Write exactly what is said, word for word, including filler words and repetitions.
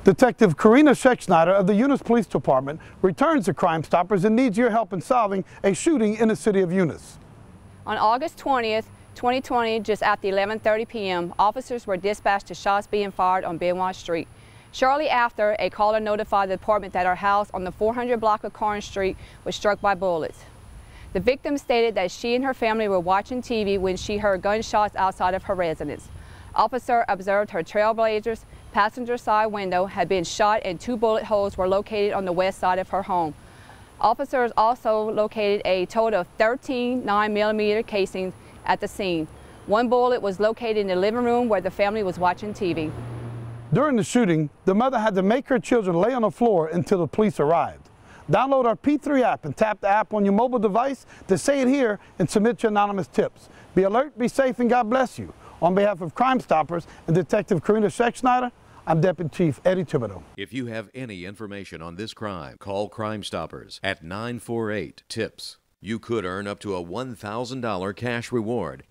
Detective Karina Schexnayder of the Eunice Police Department returns to Crime Stoppers and needs your help in solving a shooting in the city of Eunice. On August twentieth, twenty twenty, just after eleven thirty p m, officers were dispatched to shots being fired on Benoit Street. Shortly after, a caller notified the department that her house on the four hundred block of Corn Street was struck by bullets. The victim stated that she and her family were watching T V when she heard gunshots outside of her residence. Officer observed her Trailblazers passenger side window had been shot and two bullet holes were located on the west side of her home. Officers also located a total of thirteen nine millimeter casings at the scene. One bullet was located in the living room where the family was watching T V. During the shooting, the mother had to make her children lay on the floor until the police arrived. Download our P three app and tap the app on your mobile device to say it here and submit your anonymous tips. Be alert, be safe, and God bless you. On behalf of Crime Stoppers and Detective Karina Schexnayder, I'm Deputy Chief Eddie Thibodeau. If you have any information on this crime, call Crime Stoppers at nine four eight TIPS. You could earn up to a one thousand dollar cash reward